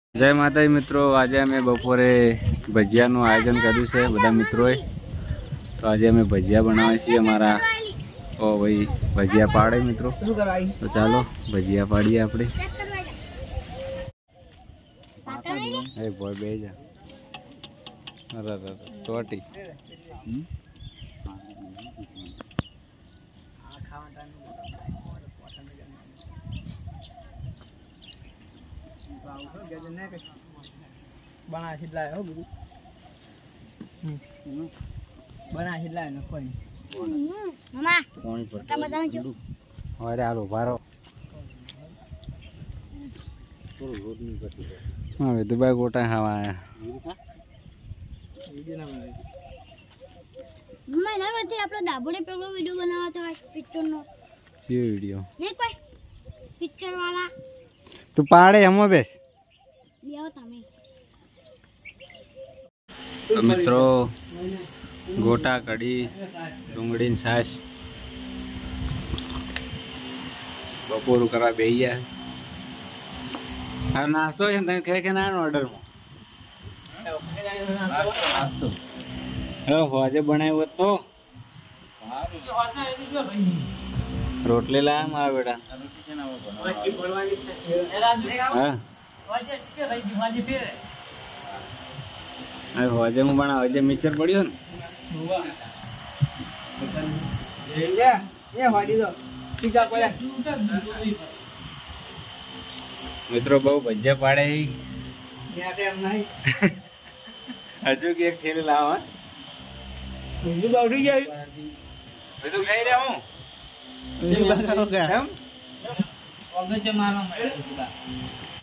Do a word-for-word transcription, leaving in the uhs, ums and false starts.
जय माता मित्रों, आज अमे बपोरे भजियाનું आयोजन કર્યું છે બધા મિત્રોએ। તો આજે અમે ભજીયા બનાવીએ છીએ અમારા ઓ ભાઈ ભજીયા પાડે મિત્રો। તો ચાલો ભજીયા પાડીએ આપણે। એ બોય બે જા અરે અરે ચોટી बना हिलाए हो गुरु बना हिलाए न कोई मामा कोण पर का बताओ जो अरे आलो बारो थोड़ा रोड नहीं करती हां वे दुबई गोटा हवा आया वीडियो ना बनाई मम्मा ना करती आपलो दाबोडे पेलो वीडियो बनावा तो पिक्चर नो सी वीडियो नहीं कोई पिक्चर वाला तू पाड़े हमो बेस लियो तमे तो मित्रों गोटा कड़ी डूंगड़ी छाश बपोर करा बेहिया है नास्तो है तने खे के ना ऑर्डर में हे होजे बनायो तो रोटली लाया मारा बेटा हां अरे होजे में बना होजे मिक्सर पड़ियो ने ये ये वाडी दो पीछा पड़े मित्रों बहु भज्जा पाड़े ही या टाइम नहीं हजू की एक थैली लावा मुझे बाउडी जाई मैं तो खाई रहा हूं ये बना हो गया हम ओगे से मारो